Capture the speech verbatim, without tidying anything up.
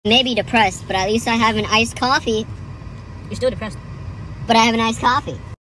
Maybe depressed, but at least I have an iced coffee. You're still depressed. But I have an iced coffee.